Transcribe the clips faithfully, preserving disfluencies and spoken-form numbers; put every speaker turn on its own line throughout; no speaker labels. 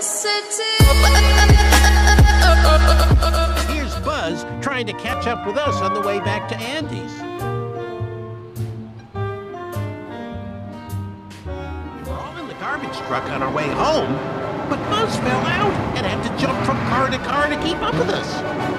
Here's Buzz trying to catch up with us on the way back to Andy's. We were all in the garbage truck on our way home, but Buzz fell out and had to jump from car to car to keep up with us.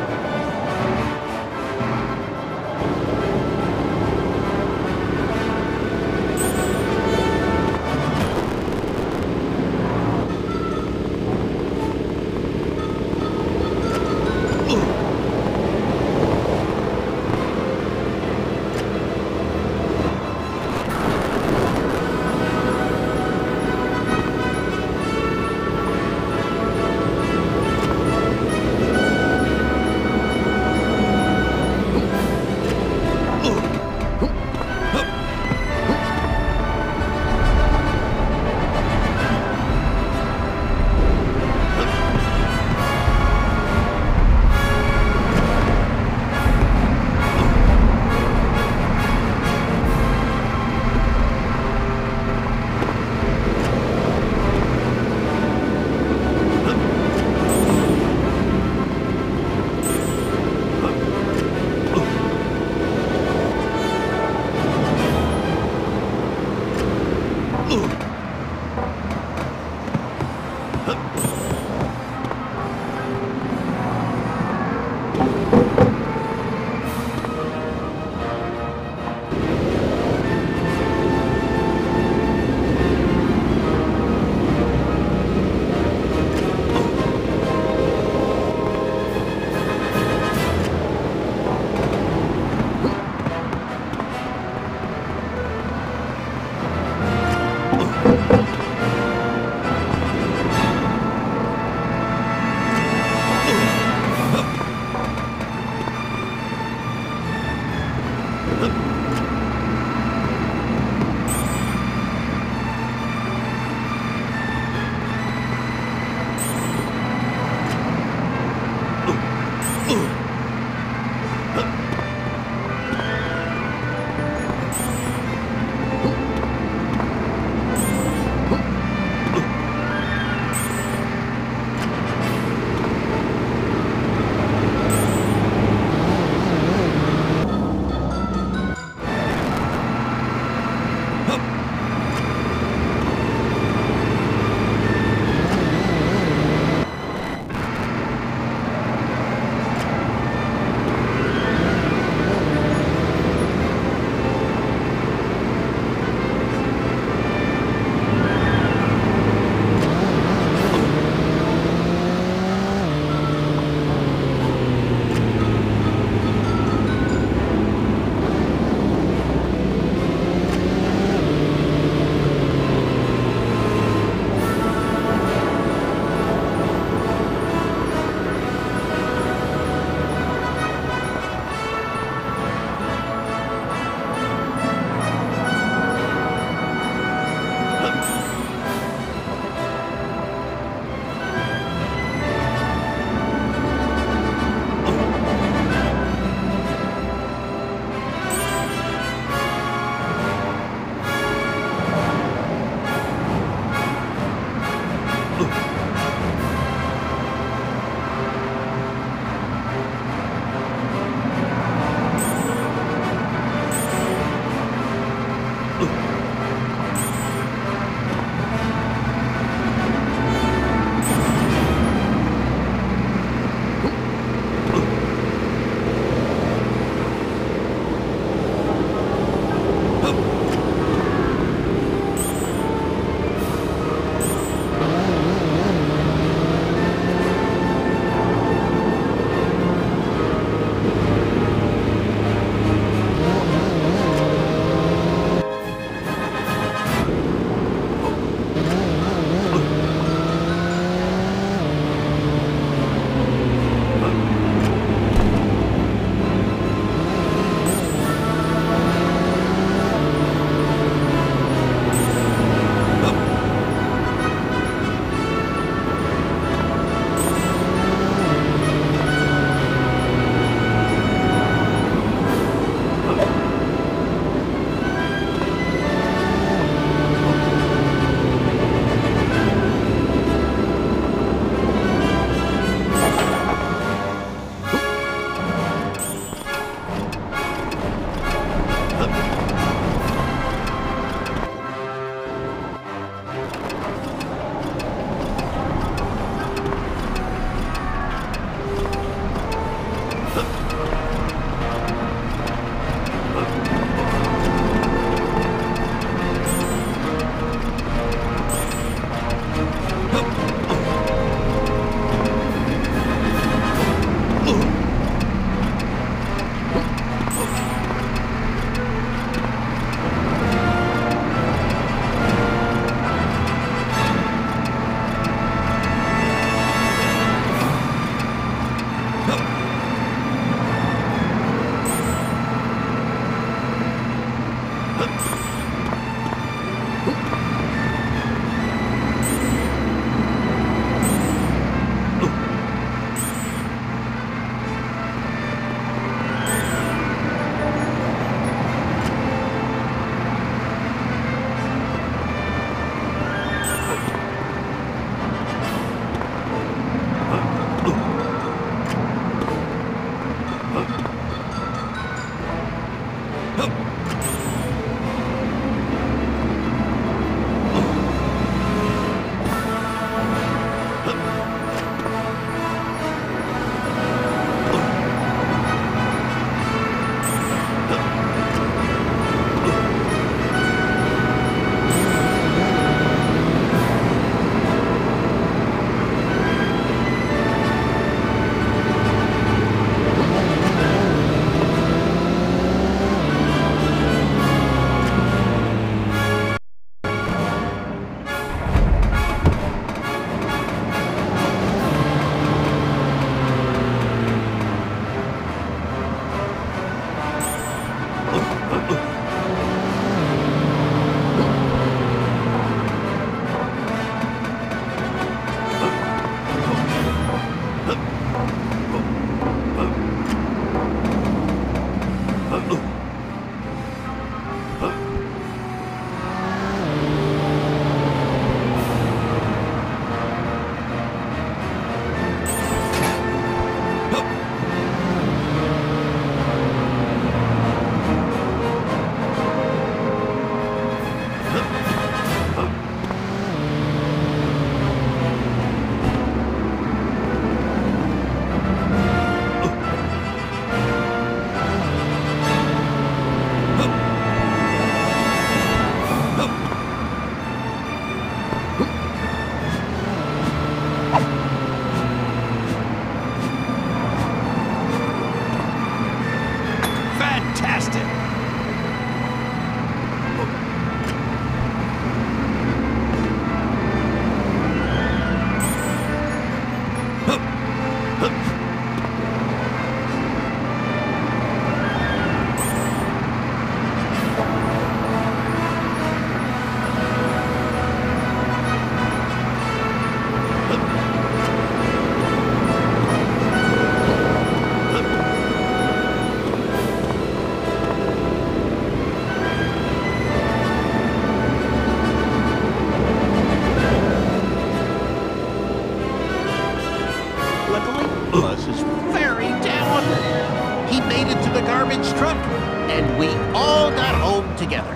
Buzz is very talented. He made it to the garbage truck, and we all got home together.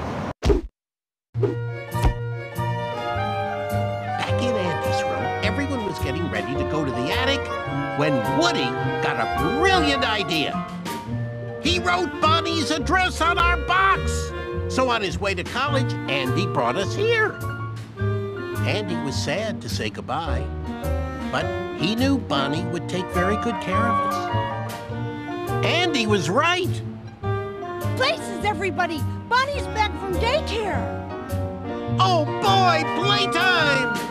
Back in Andy's room, everyone was getting ready to go to the attic when Woody got a brilliant idea. He wrote Bonnie's address on our box. So on his way to college, Andy brought us here. Andy was sad to say goodbye, but he knew Bonnie would take very good care of us. Andy was right.
Places, everybody! Bonnie's back from daycare!
Oh boy, playtime!